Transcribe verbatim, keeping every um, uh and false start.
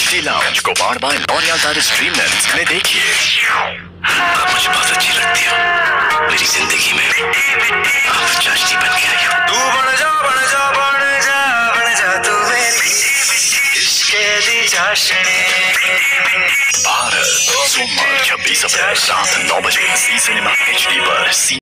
दी lounge को powered by L'Oreal Paris dream lens में देखिए। आप मुझे बहुत अच्छी लगती हो मेरी जिंदगी में, आप चाशनी बन के आई हो। तू बन जा बन जा बन जा बन जा तू मेरी इश्क़ दी चाशनी। भारत सोमवार छब्बीस अप्रैल रात नौ बजे सी सिनेमा एच डी पर।